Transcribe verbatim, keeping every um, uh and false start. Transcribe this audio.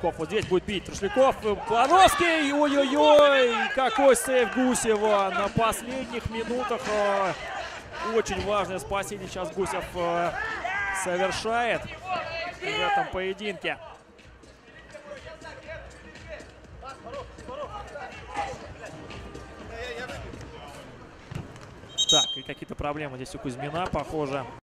Трошляков вот здесь будет бить. Трошляков, Плановский, ой-ой-ой, какой сейв Гусева на последних минутах. Очень важное спасение сейчас Гусев совершает в этом поединке. Так, и какие-то проблемы здесь у Кузьмина, похоже.